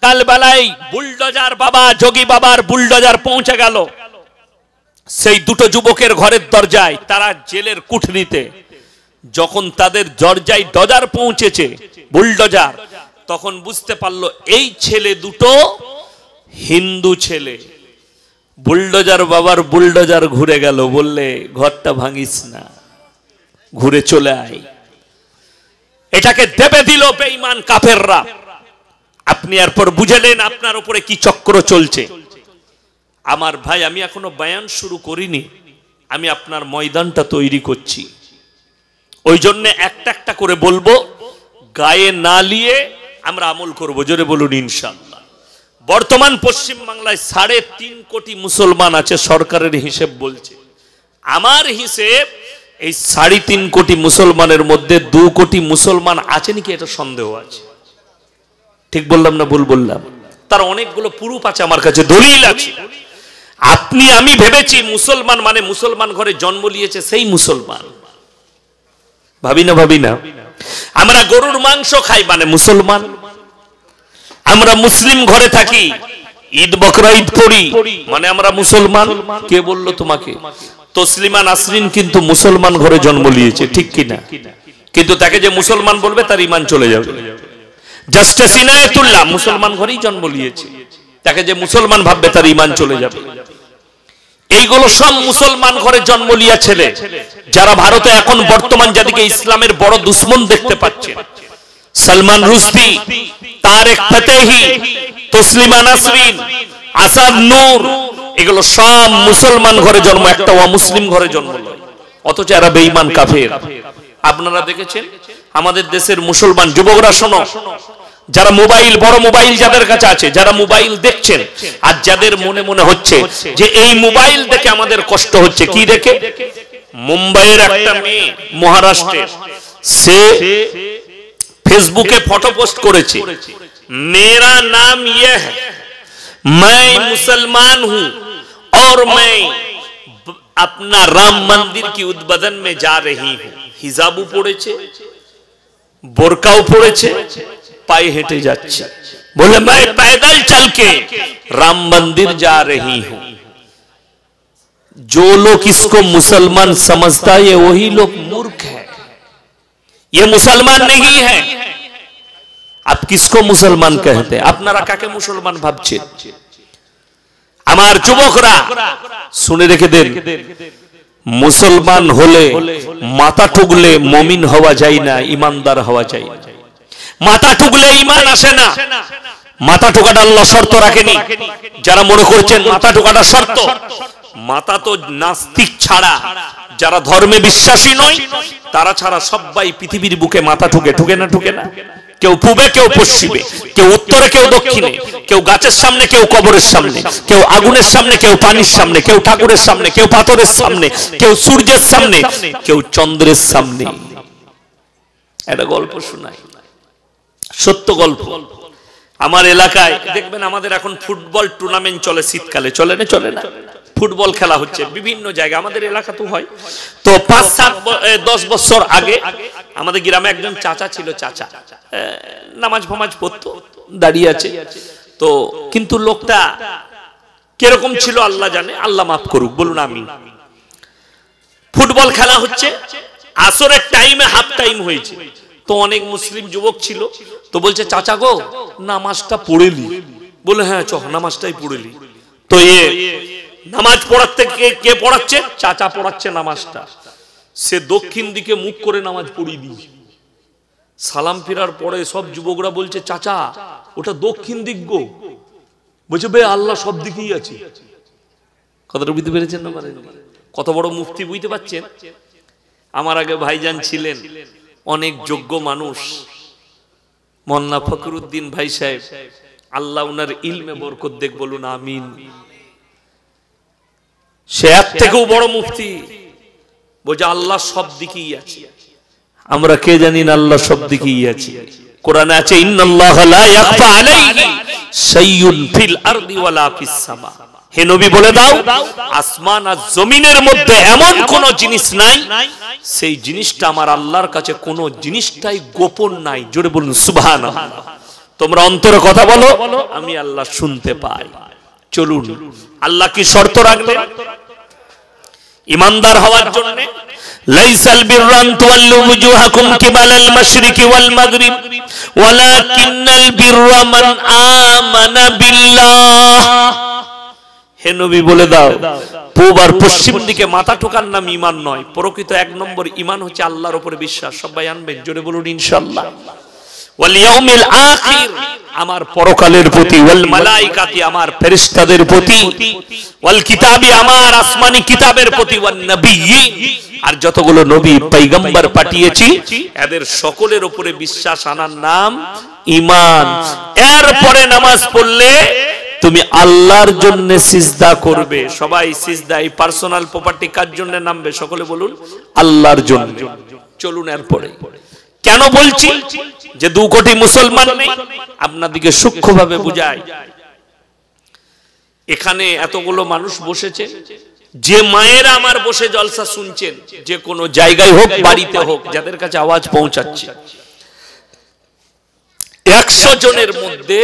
কালবেলায় bulldozer বাবা, যোগী বাবার bulldozer পৌঁছে গেল সেই দুটো যুবকের ঘরের দরজায়। তারা জেলের কুঠরিতে, যখন তাদের দরজায় ডজার পৌঁছেছে বুলডোজার, তখন বুঝতে পারলো এই ছেলে দুটো হিন্দু ছেলে। বুলডোজার বাবার বুলডোজার ঘুরে গেল, বললে ঘরটা ভাঙিস না, ঘুরে চলে আয়। এটাকে দেবে দিল বেঈমান কাফেররা। আপনি এরপর বুঝলেন আপনার উপরে কি চক্র চলছে। আমার ভাই, আমি এখনো বয়ান শুরু করিনি, আমি আপনার ময়দানটা তৈরি করছি। ওই জন্য একটা একটা করে বলবো, গায়ে না নিয়ে আমরা আমল করব। জোরে বলুন ইনশাআল্লাহ। বর্তমান পশ্চিম বাংলায় 3.5 কোটি মুসলমান আছে, সরকারের হিসেব বলছে। আমার হিসেব এই 3.5 কোটি মুসলমানের মধ্যে 2 কোটি মুসলমান আছে নাকি এটা সন্দেহ আছে। ঠিক বললাম না ভুল বললাম? তার অনেকগুলো প্রুফ আছে আমার কাছে, দলিল আছে। আপনি আমি ভেবেছি মুসলমান মানে মুসলমান ঘরে জন্ম নিয়েছে সেই মুসলমান, ভাবি না। আমরা গরুর মাংস খাই মানে মুসলমান। আমরা মুসলিম ঘরে থাকি, ঈদ বকরা ঈদ করি মানে আমরা মুসলমান। কে বললো তোমাকে? তসলিমা নাসরিন কিন্তু মুসলমান ঘরে জন্ম নিয়েছে, ঠিক কিনা? কিন্তু তাকে যে মুসলমান বলবে তার ঈমান চলে যাবে। জাস্টিস ইনায়েতুল্লাহ মুসলমান ঘরেই জন্ম নিয়েছে, তাকে যে মুসলমান ভাববে তার ঈমান চলে যাবে। এইগুলো সব মুসলমান ঘরে জন্ম লিয়া ছেলে, যারা ভারতে এখন বর্তমান যাদেরকে ইসলামের বড় দুশ্মন দেখতে পাচ্ছেন, সলমান রুশদি, তারেক ফতেহি, তসলিমা নাসরিন, আসাদ নূর, এগুলো সব মুসলমান ঘরে জন্ম, একটা অমুসলিম ঘরে জন্ম লয়। অথচ এরা বেঈমান কাফের। আপনারা দেখেছেন আমাদের দেশের মুসলমান যুবকরা, শোনো, যারা মোবাইল, বড় মোবাইল যাদের কাছে আছে, যারা মোবাইল দেখছেন, আর যাদের মনে মনে হচ্ছে যে এই মোবাইল দেখে আমাদের কষ্ট হচ্ছে, কি দেখে? মুম্বাইয়ের একটা মেয়ে মহারাষ্ট্রের, সে ফেসবুকে ফটো পোস্ট করেছে, মেরা নাম ইয়ে হ্যায়, मैं मुसलमान हूं और मैं अपना राम मंदिर की उद्বোधन में जा रही हूं। हिजाबू पड़ेছে, বোরকাও পড়েছে, पाए हेटे যাচ্ছে, बोले मैं पैदल चल के राम मंदिर जा रही हूं। जो लोग इसको मुसलमान समझता है ये वही लोग मूर्ख है, ये मुसलमान नहीं है। आप किसको मुसलमान कहते हैं? আপনারা কাকে মুসলমান ভাবছেন? আমার যুবকরা শুনে রেখে দেন, মুসলমান হলে মাথা ঠুকলে মুমিন হওয়া যায় না, ইমানদার হওয়া যায় না। মাথা ঠুকলে ঈমান আসে না। মাথা ঠোকাটা আল্লাহ শর্ত রাখেনি। যারা মনে করছেন মাথা ঠোকাটা শর্ত, মাথা তো নাস্তিক ছাড়া, যারা ধর্মে বিশ্বাসী নয় তারা ছাড়া সবাই পৃথিবীর বুকে মাথা ঠুকে। ঠুকে না? ঠুকে না? কেউ পূবে, কেউ পশ্চিমে, কেউ উত্তরে, কেউ দক্ষিণে, কেউ গাছের সামনে, কেউ কবরের সামনে, কেউ আগুনের সামনে, কেউ পানির সামনে, কেউ ঠাকুরের সামনে, কেউ পাথরের সামনে, কেউ সূর্যের সামনে, কেউ চন্দ্রের সামনে। এটা গল্প শোনায়, সত্য গল্প। আমার এলাকায় দেখবেন আমাদের এখন ফুটবল টুর্নামেন্ট চলে শীতকালে, চলে না? চলে না? ফুটবল খেলা হচ্ছে বিভিন্ন জায়গায়, আমাদের এলাকা তো হয়। তো 5-7-10 বছর আগে আমাদের গ্রামে একজন চাচা ছিল, চাচা নামাজ ফামাজ পড়তো, দাঁড়িয়ে আছে। তো কিন্তু লোকটা কিরকম ছিল আল্লাহ জানে, আল্লাহ মাফ করুক, বলুন আমিন। ফুটবল খেলা হচ্ছে, আসরের টাইমে হাফ টাইম হয়েছে, তো অনেক মুসলিম যুবক ছিল। তো বলছে, চাচা গো নামাজটা পড়েলি? বলে হ্যাঁ চ নামাজটাই পড়েলি। তো নামাজ পড়াতে কে পড়াচ্ছে? চাচা পড়াচ্ছে নামাজটা। সে দক্ষিণ দিকে মুখ করে নামাজ পড়িয়ে দিয়েছে। সালাম ফেরার পরে সব যুবকরা বলছে, চাচা ওটা দক্ষিণ দিক গো। বলছে বে আল্লাহ সব দিকেই আছে। কথাটা বুঝতে পেরেছেন না? কত বড় মুফতি, বুঝতে পারছেন? আমার আগে ভাইজান ছিলেন, অনেক যোগ্য মানুষ, মোল্লা ফখরুদ্দিন ভাই সাহেব, আল্লাহ উনার ইলমে বরকত দেখ, বলুন আমিন। সে এক থেকেও বড় মুফতি, বলছে আল্লাহ সব দিকেই আছে। আমরা কে জানি না আল্লাহ সব দিকেই আছে। কোরআনে আছে, ইন্নাল্লাহা লা ইয়াখফা আলাইহি শাইউন ফিল আরদি ওয়ালা ফিস সামা। হে নবী বলে দাও, আসমান আর জমিনের মধ্যে এমন কোন জিনিস নাই, সেই জিনিসটা আমার আল্লাহর কাছে কোন জিনিসটাই গোপন নাই। জোরে বলুন সুবহানাল্লাহ। তোমরা অন্তরে কথা বলো, আমি আল্লাহ শুনতে পাই। চলুন, আল্লাহ কি শর্ত রাখলেন ইমানদার হওয়ার জন্য? লাইসাল বিররান তুওয়াল্লু ওয়ুজুহাকুম কিবালাল মাশরিকি ওয়াল মাগরিব ওয়ালাকিন্নাল বিররা মান আমানা বিল্লাহ। হে নবী বলে দাও, পূব আর পশ্চিম দিকে মাথা ঠোকার নাম ঈমান নয়। প্রকৃত এক নম্বর ঈমান হচ্ছে আল্লাহর উপরে বিশ্বাস। সবাই আনবেন, জোরে বলুন ইনশাআল্লাহ। ওয়াল ইয়াউমিল আখির, আমার পরকালের প্রতি, ওয়াল মালাইকাতি, আমার ফেরেশতাদের প্রতি, ওয়াল কিতাবি, আমার আসমানি কিতাবের প্রতি, ওয়ান নবিয়্যিন, আর যতগুলো নবী পয়গম্বর পাঠিয়েছি এদের সকলের উপরে বিশ্বাস আনার নাম ঈমান। এরপরে নামাজ পড়লে তুমি আল্লাহর জন্য সিজদা করবে। সবাই সিজদা, এই পার্সোনাল প্রপার্টি কার জন্য নামবে? সকলে বলুন আল্লাহর জন্য। চলুন এরপরে কেন বলছি যে 2 কোটি মুসলমান নেই, আপনাদেরকে সূক্ষ্মভাবে বুঝাই। এখানে এতগুলো মানুষ বসেছে, যে মায়েরা আমার বসে জলসা শুনছেন, যে কোনো জায়গায় হোক, বাড়িতে হোক, যাদের কাছে আওয়াজ পৌঁছাচ্ছে, 100 জনের মধ্যে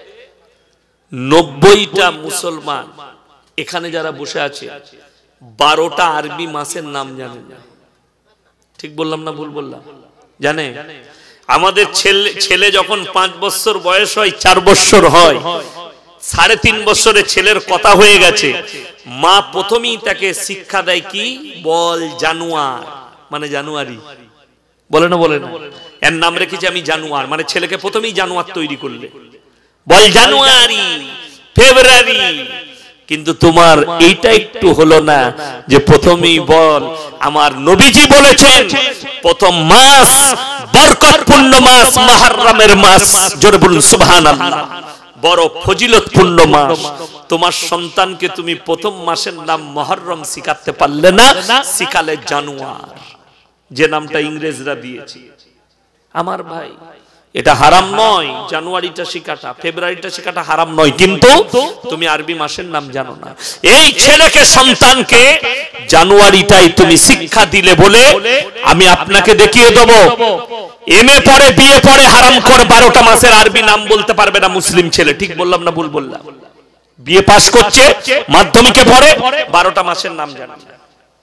90টা মুসলমান এখানে যারা বসে আছে 12টা আরবি মাসের নাম জানে না। ঠিক বললাম না ভুল বললাম? জানে? আমাদের ছেলে যখন 5 বছর বয়স হয়, 4 বছর হয়, 3.5 বছরে ছেলের কথা হয়ে গেছে, মা প্রথমেই তাকে শিক্ষা দেয় কি? বল জানুয়ার, মানে জানুয়ারি। বলে না? বলে না? এর নাম রেখেছি আমি জানুয়ার, মানে ছেলেকে প্রথমেই জানুয়ার তৈরি করলে বল জানুয়ারি, ফেব্রুয়ারি। কিন্তু তোমার এইটা একটু হলো না যে প্রথমেই বল। আমার নবীজি বলেছেন প্রথম মাস বরকতপূর্ণ মাস মুহররমের মাস। জোরে বলুন সুবহানাল্লাহ। বড় ফজিলতপূর্ণ মাস। তোমার সন্তানকে তুমি প্রথম মাসের নাম মুহররম শিখাতে পারলে না, শিখালে জানুয়ার, যে নামটা ইংরেজরা দিয়েছে। আমার ভাই, এটা হারাম নয় জানুয়ারিটা শেখাটা, ফেব্রুয়ারিটা শেখাটা হারাম নয়, কিন্তু তুমি আরবি মাসের নাম জানো না। এই ছেলেকে, সন্তানকে জানুয়ারিটাই তুমি শিক্ষা দিলে বলে আমি আপনাকে দেখিয়ে দেব এমএ পড়ে, বিএ পড়ে, হারাম করে 12টা মাসের আরবি নাম বলতে পারবে না মুসলিম ছেলে। ঠিক বললাম না ভুল বললাম? বিএ পাস করছে, মাধ্যমিকে পড়ে, 12টা মাসের নাম জানে না।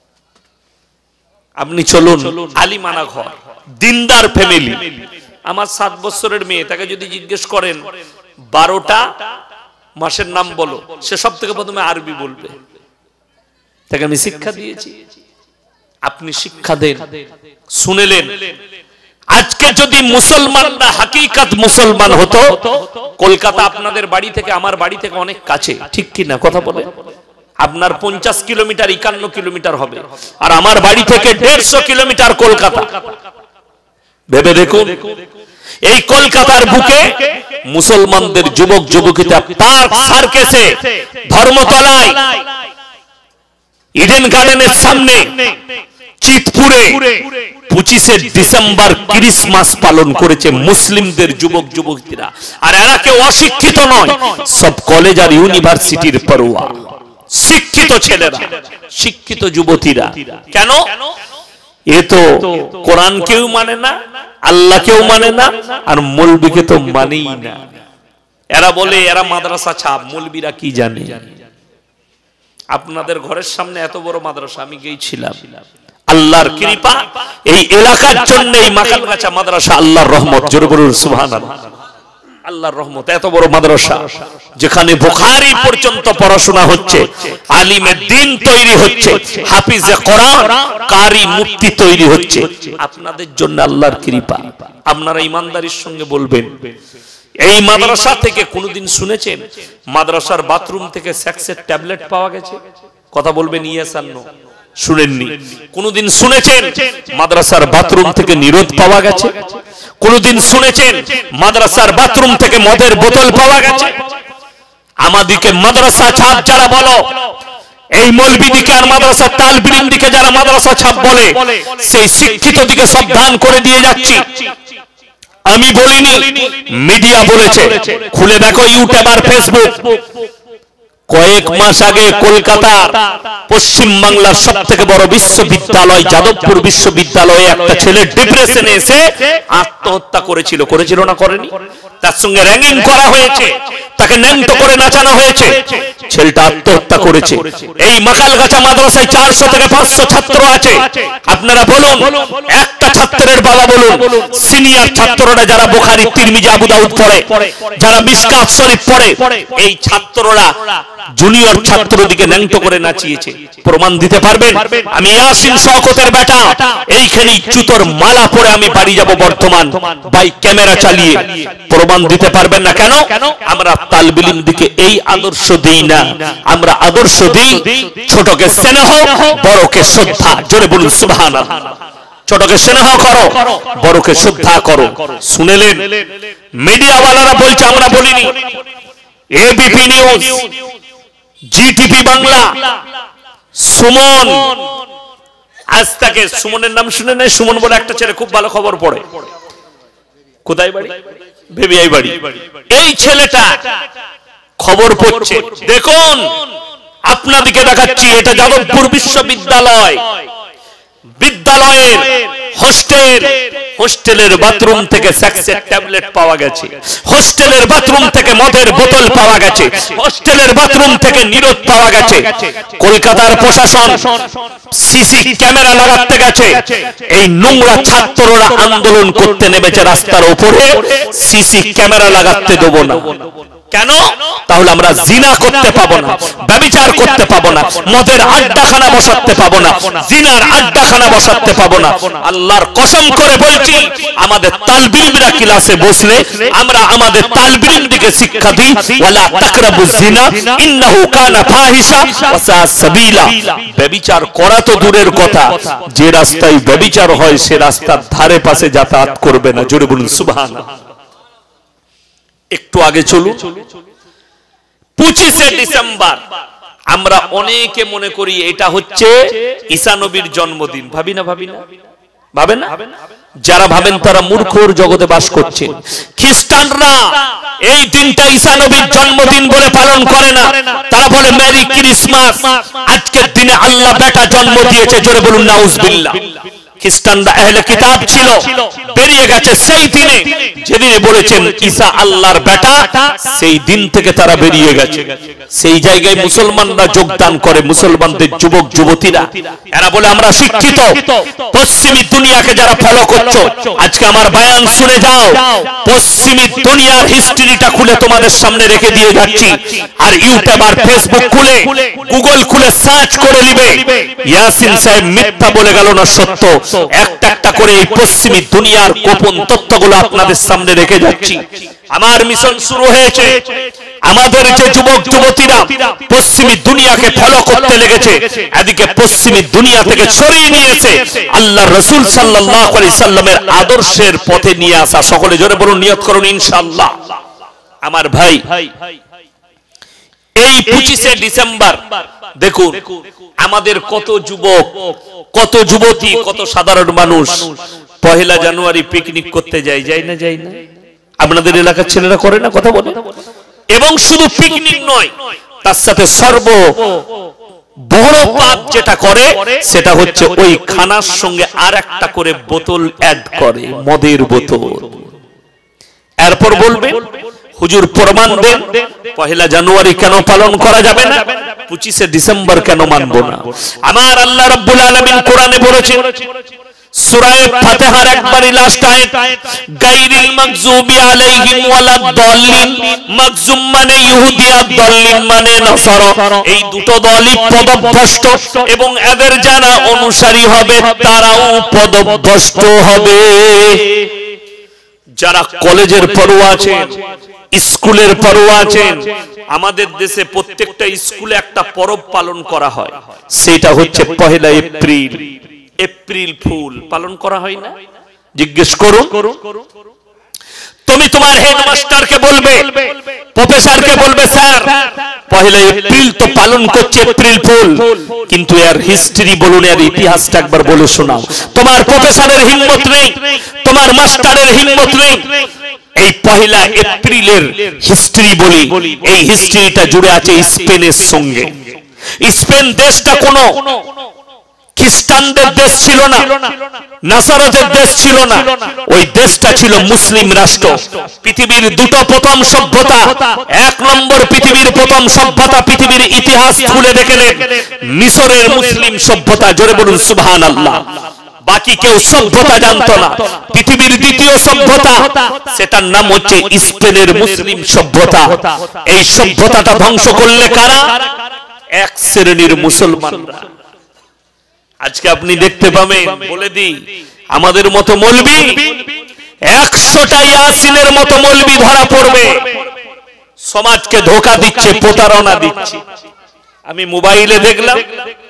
আপনি চলুন আলিমানা ঘর, দিনদার ফ্যামিলি, আমার 7 বছরের মেয়ে, তাকে যদি জিজ্ঞেস করেন 12টা মাসের নাম বলো, সে সব থেকে প্রথমে আরবি বলবে। তাকে আমি শিক্ষা দিয়েছি, আপনি শিক্ষা দেন, শুনেলেন। আজকে যদি মুসলমানরা হাকিকাত মুসলমান হতো, কলকাতা আপনাদের বাড়ি থেকে আমার বাড়ি থেকে অনেক কাছে, ঠিক কি না? কথা বলে। আপনার 50 কিলোমিটার 51 কিলোমিটার হবে, আর আমার বাড়ি থেকে 150 কিলোমিটার কলকাতা। ভেবে দেখুন, এই কলকাতার বুকে মুসলমানদের যুবক যুবতীরা পার্ক সার্কেসে, ধর্মতলায়, ইডেন গার্ডেনের সামনে, চিতপুরে 25শে ডিসেম্বর ক্রিসমাস পালন করেছে মুসলিমদের যুবক যুবতীরা। আর এরা কেউ অশিক্ষিত নয়, সব কলেজ আর ইউনিভার্সিটির পড়ুয়া, শিক্ষিত ছেলেরা, শিক্ষিত যুবতীরা। কেন? এ তো কোরআন কেউ মানে না, আল্লাহ কেউ মানে না, আর মৌলবীকে তো মানেই না। এরা বলে এরা মাদ্রাসা ছাপ, মৌলবীরা কি জানে? আপনাদের ঘরের সামনে এত বড় মাদ্রাসা, আমি গিয়েছিলাম। আল্লাহর কৃপা, এই এলাকার জন্য এই মাকানগাছা মাদ্রাসা আল্লাহর রহমত। জোরে বলুন সুবহানাল্লাহ। আল্লাহর রহমত, এত বড় মাদ্রাসা যেখানে বুখারী পর্যন্ত পড়াশোনা হচ্ছে, আলিমে দ্বীন তৈরি হচ্ছে, হাফিজে কোরআন, কারি মুফতি তৈরি হচ্ছে। আপনাদের জন্য আল্লাহর কৃপা। আপনারা ইমানদারির সঙ্গে বলবেন, এই মাদ্রাসা থেকে কোনদিন শুনেছেন মাদ্রাসার বাথরুম থেকে সেক্সের ট্যাবলেট পাওয়া গেছে? কথা বলবেন ইয়েস আর নো। শুনেননি? কোনদিন শুনেছেন মাদ্রাসার বাথরুম থেকে নিরোধ পাওয়া গেছে? কোনদিন শুনেছেন মাদ্রাসার বাথরুম থেকে মদের বোতল পাওয়া গেছে? আমাদিকে মাদ্রাসা ছাপ যারা বলো, এই মৌলবী দিকে আর মাদ্রাসার তালবিলিম দিকে যারা মাদ্রাসা ছাপ বলে, সেই শিক্ষিত দিকে সাবধান করে দিয়ে যাচ্ছি। আমি বলিনি, মিডিয়া বলেছে। খুলে দেখো ইউটিউব আর ফেসবুক, কয়েক মাস আগে কলকাতার পশ্চিম বাংলার সবথেকে বড় বিশ্ববিদ্যালয় যাদবপুর বিশ্ববিদ্যালয়ে একটা ছেলে ডিপ্রেশনে এসে আত্মহত্যা করেছিল না করেনি? তার সঙ্গে র্যাগিং করা হয়েছে, তাকে ন্যাংটো করে নাচানো হয়েছে, ছেলেটা আত্মহত্যা করেছে। এই মাকালগাছা মাদ্রাসায় 400 থেকে 500 ছাত্র আছে। আপনারা বলুন, একটা ছাত্রের বাবা বলুন, সিনিয়র ছাত্ররা যারা বুখারী, তিরমিজি, আবু দাউদ পড়ে, যারা মিশকাত শরীফ পড়ে, এই ছাত্ররা জুনিয়র ছাত্রদিকে ন্যাংটো করে নাচিয়েছে। প্রমাণ দিতে পারবেন? আমি ইয়াসিন শওকতের বেটা, এইখানেই জুতোর মালা পরে আমি বাড়ি যাব বর্তমান, বাই ক্যামেরা চালিয়ে। প্রমাণ দিতে পারবেন না কেন? আমরা তালিবে ইলম দিকে এই আদর্শ দেই না। আমরা আদর্শ দিই ছোটকে স্নেহ, বড়কে শ্রদ্ধা। জোরে বলুন সুবহানাল্লাহ। ছোটকে স্নেহ করো, বড়কে শ্রদ্ধা করো। শুনেলেন মিডিয়াওয়ালারা বলছে, আমরা বলিনি। ABP news, Zee TV Bangla, Suman, আজ তাকে, সুমনের নাম শুনে নেই? সুমন বলে একটা ছেলে খুব ভালো খবর পড়ে। কোথায় বাড়ি? বেবিয়াই বাড়ি। এই ছেলেটা খবর পড়ছে। দেখুন, আপনাদেরকে দেখাচ্ছি, এটা যাদবপুর বিশ্ববিদ্যালয়, বিদ্যালয়ের হোস্টেলের বাথরুম থেকে সেক্সের ট্যাবলেট পাওয়া গেছে, হোস্টেলের বাথরুম থেকে মদের বোতল পাওয়া গেছে, হোস্টেলের বাথরুম থেকে নিরোধ পাওয়া গেছে। কলকাতার প্রশাসন সিসি ক্যামেরা লাগাতে গেছে। এই নোংরা ছাত্ররা আন্দোলন করতে নেমেছে রাস্তার উপরে, সিসি ক্যামেরা লাগাতে দেব না। কেন? তাহলে আমরা জিনা করতে পাবো না, ব্যভিচার করতে পাবো না, মদের আড্ডাখানা বসাতে পাবো না, জিনার আড্ডাখানা বসাতে পাবো না। আল্লাহর কসম করে বলছি, আমাদের তালিবে ইলমরা ক্লাসে বসলে আমরা আমাদের তালিবে ইলম দিকে শিক্ষা দিই, ওয়ালা তাকরাবুজ জিনা ইন্নাহু কানা ফাহিশা ওয়া সা সাবিলা। ব্যভিচার করা তো দূরের কথা, যে রাস্তায় ব্যভিচার হয় সে রাস্তার ধারে পাশে যাতায়াত করবে না। জোরে বলুন সুবহানাল্লাহ। একটু আগে চলুন, 25শে ডিসেম্বর আমরা অনেকে মনে করি এটা হচ্ছে ঈসা নবীর জন্মদিন। ভাবি না? ভাবেন না? যারা ভাবেন তারা মূর্খর জগতে বাস করছেন। খ্রিস্টানরা এই দিনটা ঈসা নবীর জন্মদিন বলে পালন করে না, তারা বলে মেরি ক্রিসমাস। আজকের দিনে আল্লাহ বেটা জন্ম দিয়েছে। জোরে বলুন নাউজুবিল্লাহ। খ্রিস্টানরা আহলে কিতাব ছিল, বেরিয়ে গেছে সেই দিনে যেদিনে বলেছেন ঈসা আল্লাহর বেটা, সেই দিন থেকে তারা বেরিয়ে গেছে। সেই জায়গায় মুসলমানরা যোগদান করে, মুসলমানদের যুবক যুবতীরা, এরা বলে আমরা শিক্ষিত। পশ্চিমী দুনিয়াকে যারা ফলো করছো, আজকে আমার বয়ান শুনে যাও, পশ্চিমী দুনিয়ার হিস্ট্রিটা খুলে তোমাদের সামনে রেখে দিয়ে যাচ্ছি। আর ইউটিউব আর ফেসবুক খুলে, গুগল খুলে সার্চ করে নিবে, ইয়াসিন সাহেব মিথ্যা বলে গেল না সত্য। একটা একটা করে এই পশ্চিমী দুনিয়ার গোপন তথ্যগুলো আপনাদের সামনে রেখে যাচ্ছি। আমার মিশন শুরু হয়েছে। আমাদের যে যুবক যুবতীরা পশ্চিমী দুনিয়াকে ফলো করতে লেগেছে, এদিকে পশ্চিমী দুনিয়া থেকে সরিয়ে নিয়েছে আল্লাহর রাসূল সাল্লাল্লাহু আলাইহি সাল্লামের আদর্শের পথে নিয়ে আসা। সকলে জোরে বলুন, নিয়ত করুন ইনশাআল্লাহ। আমার ভাই, এই 25শে ডিসেম্বর দেখুন আমাদের কত যুবক, কত যুবতী, কত সাধারণ মানুষ পহেলা জানুয়ারি পিকনিক করতে যায় না? আপনাদের এলাকার ছেলেরা করে না? কথা বলে। এবং শুধু পিকনিক নয়, তার সাথে সর্ব বড় পাপ যেটা করে সেটা হচ্ছে ওই খানার সঙ্গে আর একটা করে বোতল অ্যাড করে, মদের বোতল। এরপর বলবে হুজুর প্রমাণ দেন, পহেলা জানুয়ারি কেন পালন করা যাবে না, 25শে ডিসেম্বর কেন মানব না? আমার আল্লাহ রাব্বুল আলামিন কোরআনে বলেছেন, সূরা ফাতিহার একবারই লাস্ট আয়াত, গায়রিল মাগযুবি আলাইহিম ওয়ালাদ দাল্লিন। মাগযুম মানে ইহুদিয়া, দাল্লিন মানে নাসারা। এই দুটো দলই পদভ্রষ্ট এবং এদের যারা অনুসারী হবে তারাও পদভ্রষ্ট হবে। যারা কলেজের পড়ুয়া আছেন, স্কুলের পড়ুয়া আছেন, আমাদের দেশে প্রত্যেকটা স্কুলে একটা পরব পালন করা হয়, সেটা হচ্ছে পহেলা এপ্রিল। এপ্রিল ফুল পালন করা হয় না? জিজ্ঞেস করুন। তুমি তোমার হেডমাস্টারকে বলবে, প্রফেসরকে বলবে, স্যার পহেলা এপ্রিল তো পালন করছে এপ্রিল ফুল, কিন্তু এর হিস্ট্রি বলুন, এর ইতিহাসটা একবার বলে শোনাও। তোমার প্রফেসরের হিম্মত নেই, তোমার মাস্টারের হিম্মত নেই। এই 1 এপ্রিলের হিস্ট্রি বলি, এই হিস্ট্রিটা জুড়ে আছে স্পেনের সঙ্গে। স্পেন দেশটা কোনো খ্রিস্টানদের দেশ ছিল না, নাসারাদের দেশ ছিল না, ওই দেশটা ছিল মুসলিম রাষ্ট্র। পৃথিবীর দুটো প্রথম সভ্যতা, 1 নম্বর পৃথিবীর প্রথম সভ্যতা, পৃথিবীর ইতিহাস খুলে দেখলেন মিশরের মুসলিম সভ্যতা। জোরে বলুন সুবহানাল্লাহ। বাকি কেউ সভ্যতা জানতো না। পৃথিবীর দ্বিতীয় সভ্যতা, সেটার নাম হচ্ছে স্পেনের মুসলিম সভ্যতা। এই সভ্যতাটা ধ্বংস করলে কারা? এক শ্রেণীর মুসলমানরা। আজকে আপনি দেখতে পাবেন, বলে দিই, আমাদের মতো মৌলবি 100টা ইয়াসিনের মতো মৌলবি ধরা পড়বে, সমাজকে ধোঁকা দিচ্ছে, প্রতারণা দিচ্ছে। আমি মোবাইলে দেখলাম,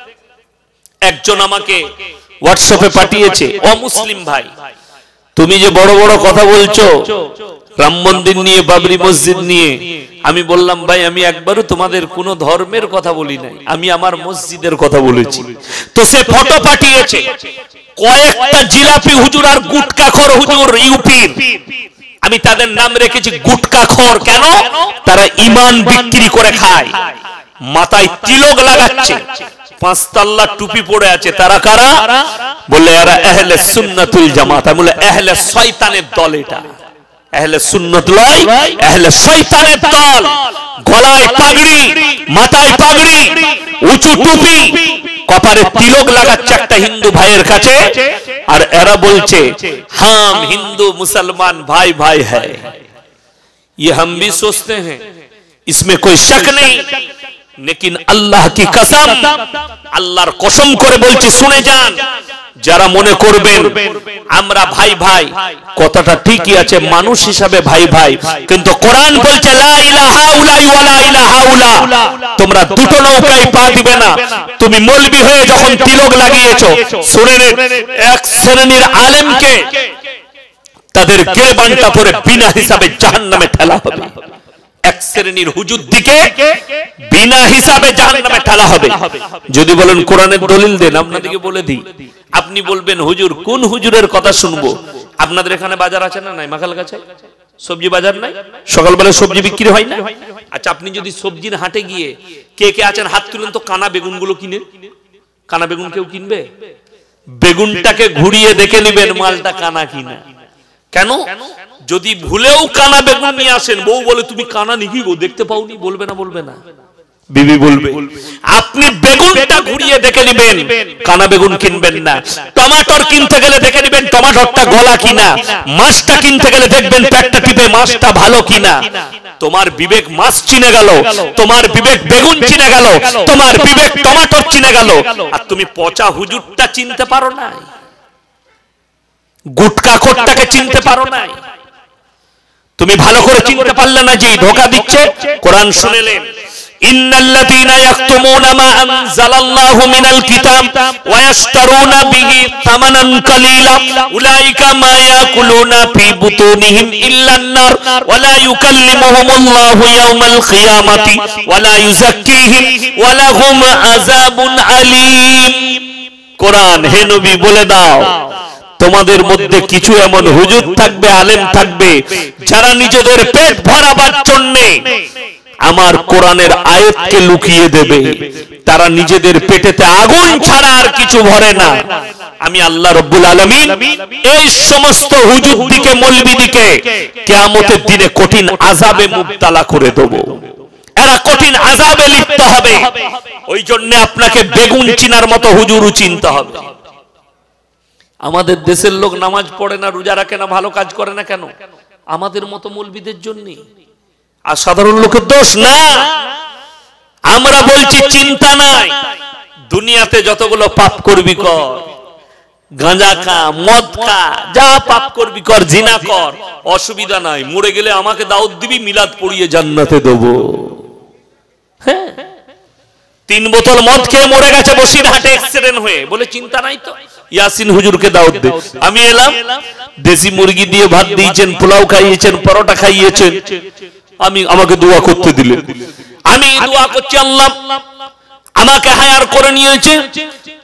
একজন আমাকে হোয়াটসঅ্যাপে পাঠিয়েছে, অমুসলিম ভাই, তুমি যে বড় বড় কথা বলছো রাম মন্দির নিয়ে, বাবরি মসজিদ নিয়ে, আমি বললাম ভাই আমি একবারও তোমাদের কোন ধর্মের কথা বলি নাই, আমি আমার মসজিদের কথা বলেছি। তো সে ফটো পাঠিয়েছে, কয়েকটা জিলাপি হুজুর আর গুটকাখোর হুজুর ইউপির, আমি তাদের নাম রেখেছি গুটকাখোর। কেন? তারা ঈমান বিক্রি করে খায়, মাথায় তিলক লাগাচ্ছে, 5 তাল্লা টুপি পরে আছে। তারা কারা? বলে এরা আহলে সুন্নাতুল জামাত। আমি বলে আহলে শয়তানের দল, এটা আহলে সুন্নাত নয়, আহলে শয়তানের দল। গলায় পাগড়ি, মাথায় পাগড়ি, উঁচু টুপি, কপালে তিলক লাগাচ্ছে একটা হিন্দু ভাইয়ের কাছে, আর এরা বলছে হাম হিন্দু মুসলমান ভাই ভাই হ্যায়। ये हम भी सोचते हैं, इसमें कोई शक नहीं, लेकिन अल्लाह की कसम, আল্লাহর কসম করে বলছি, শুনে যান, যারা মনে করবেন আমরা ভাই ভাই, কথাটা ঠিকই আছে, মানুষ হিসাবে ভাই ভাই, কিন্তু কোরআন বলছে লা ইলাহা উলাই ওয়া লা ইলাহা উলা, তোমরা দুটো নৌকায় পা দিবে না। তুমি মৌলবি হয়ে যখন তিলক লাগিয়েছো, শুনে নে, এক শ্রেণীর আলেমকে তাদের গেরবানটা পরে বিনা হিসাবে জাহান্নামে ঠেলা হবে। এক শ্রেণীর হুজুর দিকে বিনা হিসাবে জাহান্নামে ঠেলা হবে। যদি বলেন কোরআনের দলিল দেন, আপনাদেরকে বলে দিই, আপনি বলবেন হুজুর কোন হুজুরের কথা শুনবো? আপনাদের এখানে বাজার আছে না নাই? মাখাল গাছে সবজি বাজার নাই? সকালবেলা সবজি বিক্রি হয় না? আচ্ছা, আপনি যদি সবজির হাটে গিয়ে, কে কে আছেন হাত তুলেন তো, কানা বেগুনগুলো কিনে, কানা বেগুন কেউ কিনবে? বেগুনটাকে ঘুরিয়ে দেখে নেবেন মালটা কানা কিনা। কেন? যদি ভুলেও কানা বেগুন নিয়ে আসেন, বউ বলে তুমি কানা নাকি গো, দেখতে পাওনি? বলবে না? বলবে না? বিবি বলবে। আপনি বেগুনটা ঘুরিয়ে দেখে নেবেন, কানা বেগুন কিনবেন না। টমেটোর কিনতে গেলে দেখে নেবেন টমেটোটা গলা কিনা। মাছটা কিনতে গেলে দেখবেন পেটটা টিপে মাছটা ভালো কিনা। তোমার বিবেক মাছ চিনে গেল, তোমার বিবেক বেগুন চিনে গেল, তোমার বিবেক টমেটোর চিনে গেল, আর তুমি পচা হুজুরটা চিনতে পারো না, গুটকাখোরটাকে চিনতে পারো না। তুমি ভালো করে চিনতে পারলে না যে ধোঁকা দিচ্ছে। কোরআন শুনলেন, ইন্নাল্লাযীনা ইয়াকতুমুনা মা আনজালাল্লাহু মিনাল কিতাব ওয়া ইয়াশতারুনা বিহি থামানান কালীলা উলাইকা মা ইয়াকুলুনা ফি বুতুনিহিম ইল্লান নার ওয়া লা ইউকাল্লিমুহুমুল্লাহু ইয়াওমাল কিয়ামাতি ওয়া লা ইউযাক্কিহিম ওয়া লাহুম আযাবুন আলীম। কোরআন, হে নবী বলে দাও, তোমাদের মধ্যে কিছু এমন হুজুর থাকবে, আলেম থাকবে, যারা নিজেদের পেট ভরাবার জন্য আমার কোরআনের আয়াতকে লুকিয়ে দেবে। তারা নিজেদের পেটেতে আগুন ছাড়া আর কিছু ভরে না। আমি আল্লাহ রাব্বুল আলামিন এই সমস্ত হুজুর দিকে, মৌলবি দিকে কিয়ামতের দিনে কঠিন আযাবে মুবতালা করে দেব। এরা কঠিন আযাবে লিপ্ত হবে। ওই জন্য আপনাকে বেগুন চিনার মতো হুজুরও চিনতে হবে। আমাদের দেশের লোক নামাজ পড়ে না, রোজা রাখে না, ভালো কাজ করে না, কেন? আমাদের মতো মৌলবীদের জন্য। আর সাধারণ লোকের দোষ না। আমরা বলছি চিন্তা নাই, দুনিয়াতে যতগুলো পাপ করবি কর, গাঁজা খা, মদ খা, যা পাপ করবি কর, জিনা কর, অসুবিধা নাই। মরে গেলে আমাকে দাওয়াত দিবি, মিলাদ পড়িয়ে জান্নাতে দেব। হ্যাঁ, 3 বোতল মদ খেয়ে মরে গেছে বসিরহাটে অ্যাক্সিডেন্ট হয়ে, বলে চিন্তা নাই তো, ইয়াসিন হুজুরকে দাওয়াত দে। আমি এলাম, দেশি মুরগি দিয়ে ভাত দিয়েছেন, পোলাও খাইয়েছেন, পরোটা খাইয়েছেন, আমাকে দোয়া করতে দিলেন। আমি দোয়া করছি, আল্লাহ আমাকে হায়ার করে নিয়েছে,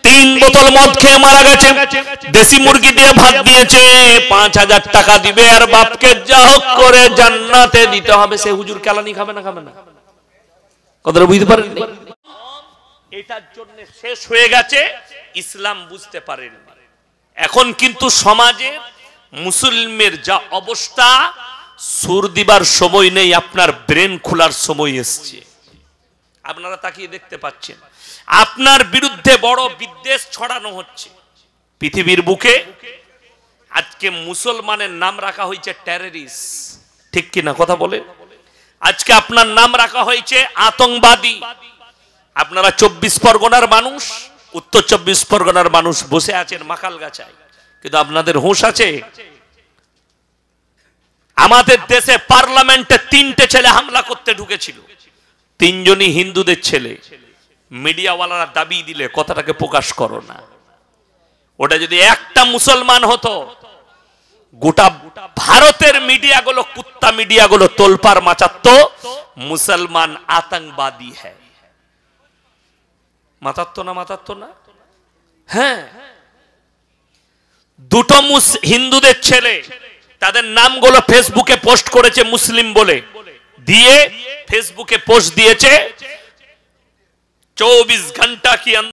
3 বোতল মদ খেয়ে মারা গেছে, দেশি মুরগি দিয়ে ভাত দিয়েছে, 5000 টাকা দিবে আর বাপকে যা হোক করে জান্নাতে দিতে হবে। সে হুজুর কেলানি খাবে না? খাবে না। কথাটা বুঝতে পারেন? এটার জন্য শেষ হয়ে গেছে, ইসলাম বুঝতে পারেন। এখন কিন্তু সমাজে মুসলিমের যা অবস্থা, সুর দিবার সময় নেই, আপনার ব্রেন খোলার সময় এসছে। আপনারা তাকিয়ে দেখতে পাচ্ছেন আপনার বিরুদ্ধে বড় বিদ্বেষ ছড়ানো হচ্ছে পৃথিবীর বুকে। আজকে মুসলমানের নাম রাখা হয়েছে টেররিস্ট, ঠিক কিনা কথা বলে? আজকে আপনার নাম রাখা হয়েছে আতঙ্কবাদী। আপনারা 24 পরগনার মানুষ, উত্তর 24 পরগনার মানুষ বসে আছেন মাকালগাছায়, কিন্তু আপনাদের হুঁশ আছে? আমাদের দেশে পার্লামেন্টে 3টে ছেলে হামলা করতে ঢুকেছিল, 3জনই হিন্দুদের ছেলে। মিডিয়াওয়ালারা দাবি দিলে কথাটাকে প্রকাশ করো না। ওটা যদি একটা মুসলমান হতো, গোটা ভারতের মিডিয়াগুলো, কুত্তা মিডিয়াগুলো তোলপাড় মাচাতো মুসলমান আতঙ্কবাদী হ্যায়। মাতাতো না? মাতাতো না? হ্যাঁ, দুটো হিন্দুদের ছেলে, তাদের নামগুলো ফেসবুকে পোস্ট করেছে মুসলিম বলে, দিয়ে ফেসবুকে পোস্ট দিয়েছে 24 ঘন্টা কি